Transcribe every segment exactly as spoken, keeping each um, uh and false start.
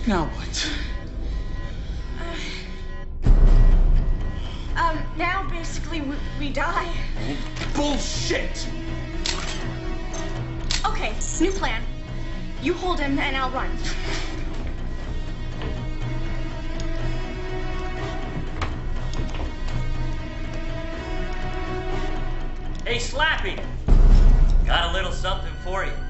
Now what? Uh, um, now basically we, we die. Bullshit! Okay, new plan. You hold him and I'll run. Hey, Slappy! Got a little something for you.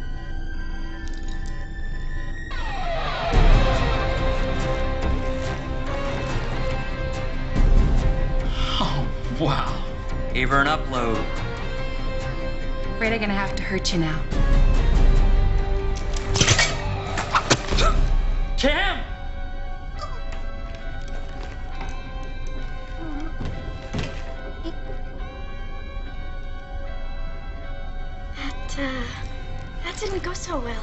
Oh, wow. Gave her an upload. Afraid I'm gonna have to hurt you now. Cam! That, uh, that didn't go so well.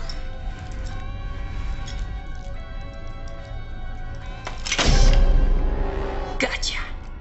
Gotcha.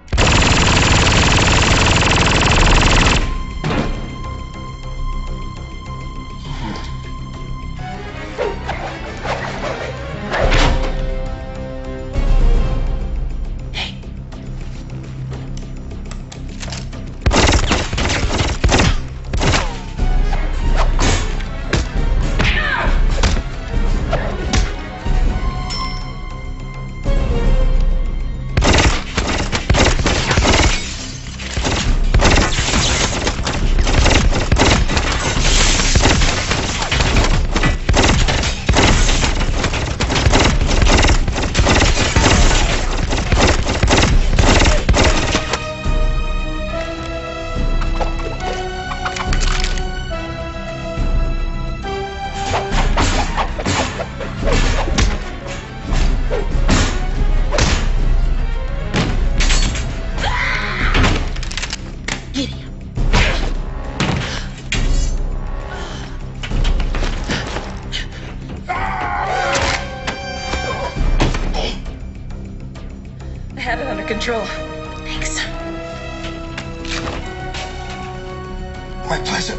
I have it under control. Thanks. My pleasure.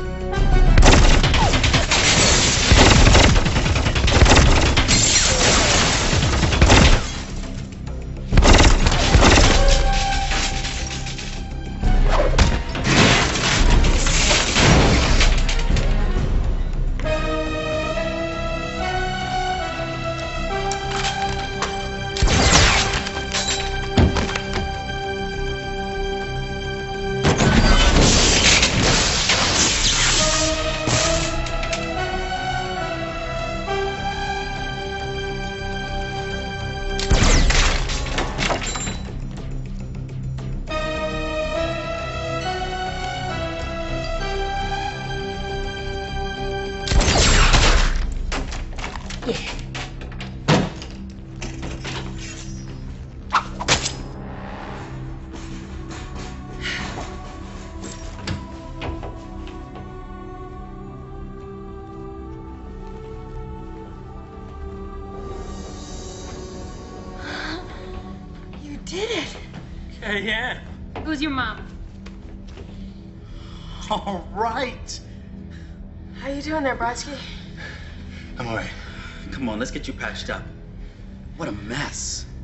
You did it. Hey, yeah. Who's your mom? All right. How you doing there, Brodsky? I'm all right. Come on, let's get you patched up. What a mess.